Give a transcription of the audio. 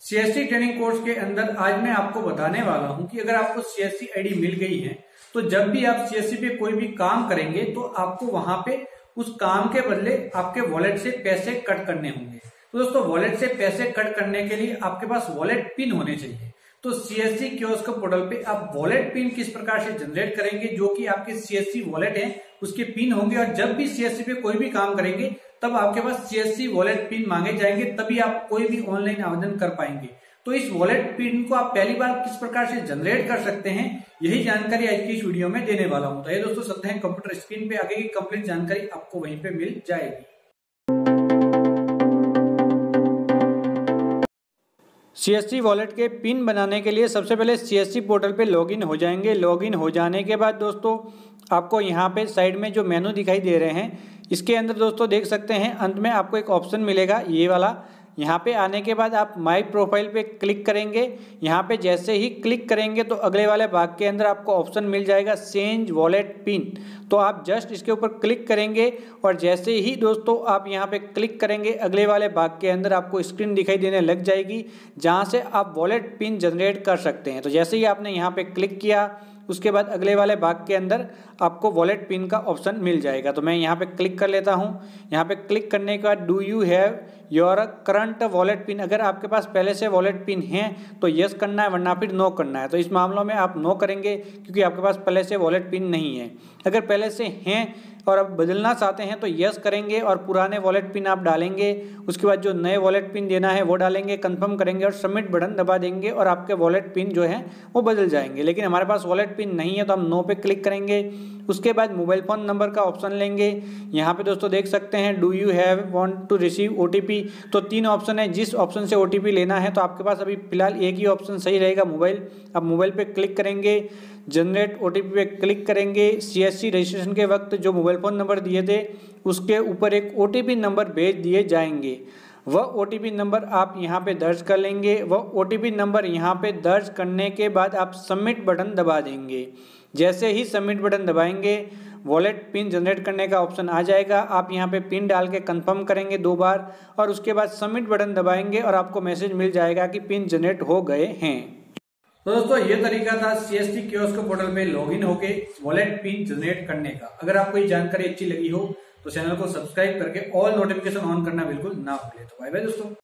CSC training course के अंदर आज मैं आपको बताने वाला हूं कि अगर आपको सीएससी आईडी मिल गई है तो जब भी आप सीएससी पे कोई भी काम करेंगे तो आपको वहां पे उस काम के बदले आपके वॉलेट से पैसे कट करने होंगे। तो दोस्तों वॉलेट से पैसे कट करने के लिए आपके पास वॉलेट पिन होने चाहिए। तो सीएससी कियोस्क पोर्टल पे आप वॉलेट पिन किस प्रकार से जनरेट करेंगे, जो कि आपके सीएससी वॉलेट है उसके पिन होंगे, और जब भी सीएससी पे कोई भी काम करेंगे तब आपके पास सीएससी वॉलेट पिन मांगे जाएंगे, तभी आप कोई भी ऑनलाइन आवेदन कर पाएंगे। तो इस वॉलेट पिन को आप पहली बार किस प्रकार से जनरेट कर सकते हैं, यही जानकारी आज की इस वीडियो में देने वाला हूं। तो ये दोस्तों सकते हैं कंप्यूटर स्क्रीन पे आगे की कंप्लीट जानकारी आपको वहीं पे मिल जाएगी। सीएससी वॉलेट के पिन बनाने के लिए सबसे पहले सीएससी पोर्टल पे लॉगिन हो जाएंगे। लॉगिन हो जाने के बाद दोस्तों आपको यहाँ पे साइड में जो मेनू दिखाई दे रहे हैं, इसके अंदर दोस्तों देख सकते हैं अंत में आपको एक ऑप्शन मिलेगा ये वाला। यहाँ पे आने के बाद आप माई प्रोफाइल पे क्लिक करेंगे। यहाँ पे जैसे ही क्लिक करेंगे तो अगले वाले भाग के अंदर आपको ऑप्शन मिल जाएगा चेंज वॉलेट पिन। तो आप जस्ट इसके ऊपर क्लिक करेंगे और जैसे ही दोस्तों आप यहाँ पे क्लिक करेंगे अगले वाले भाग के अंदर आपको स्क्रीन दिखाई देने लग जाएगी, जहाँ से आप वॉलेट पिन जनरेट कर सकते हैं। तो जैसे ही आपने यहाँ पे क्लिक किया उसके बाद अगले वाले भाग के अंदर आपको वॉलेट पिन का ऑप्शन मिल जाएगा। तो मैं यहाँ पे क्लिक कर लेता हूँ। यहाँ पे क्लिक करने के बाद do you have your current wallet pin, अगर आपके पास पहले से वॉलेट पिन है तो यस करना है, वरना फिर नो करना है। तो इस मामलों में आप नो करेंगे क्योंकि आपके पास पहले से वॉलेट पिन नहीं है। अगर पहले से हैं और अब बदलना चाहते हैं तो यस करेंगे और पुराने वॉलेट पिन आप डालेंगे। उसके बाद जो नए वॉलेट पिन देना है वो डालेंगे, कंफर्म करेंगे और सबमिट बटन दबा देंगे और आपके वॉलेट पिन जो है वो बदल जाएंगे। लेकिन हमारे पास वॉलेट पिन नहीं है तो हम नो पे क्लिक करेंगे। उसके बाद मोबाइल फ़ोन नंबर का ऑप्शन लेंगे। यहाँ पे दोस्तों देख सकते हैं do you have want to receive OTP, तो 3 ऑप्शन है। जिस ऑप्शन से ओटीपी लेना है तो आपके पास अभी फिलहाल एक ही ऑप्शन सही रहेगा, मोबाइल। अब मोबाइल पे क्लिक करेंगे, जनरेट ओटीपी पे क्लिक करेंगे। सीएससी रजिस्ट्रेशन के वक्त जो मोबाइल फ़ोन नंबर दिए थे उसके ऊपर एक ओटीपी नंबर भेज दिए जाएंगे। वह ओटीपी नंबर आप यहाँ पे दर्ज कर लेंगे। वह ओटीपी नंबर यहाँ पे दर्ज करने के बाद आप सबमिट बटन दबा देंगे। जैसे ही सबमिट बटन दबाएंगे वॉलेट पिन जनरेट करने का ऑप्शन आ जाएगा। आप यहाँ पे पिन डाल के कंफर्म करेंगे 2 बार और उसके बाद सबमिट बटन दबाएंगे और आपको मैसेज मिल जाएगा कि पिन जनरेट हो गए हैं। तो दोस्तों ये तरीका था सीएससी कियोस्क पोर्टल पे लॉगिन होके वॉलेट पिन जनरेट करने का। अगर आपको ये जानकारी अच्छी लगी हो तो चैनल को सब्सक्राइब करके ऑल नोटिफिकेशन ऑन करना बिल्कुल ना भूलें। तो बाय बाय दोस्तों।